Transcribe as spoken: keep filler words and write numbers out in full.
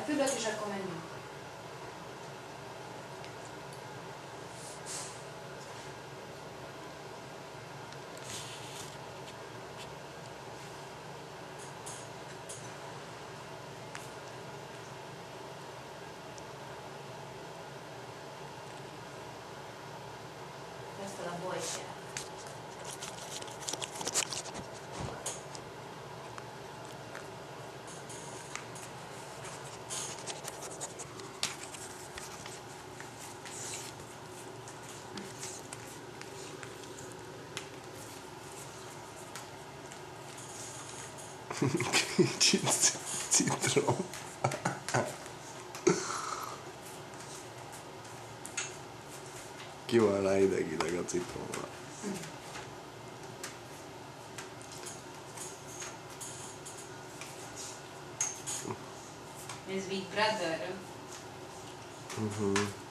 Fürdök, és akkor menjünk. Ezt a bolygát. Kicsit citrom. Ki van rá ideg-ideg a citromra. Ez Big Brother. Uh-huh.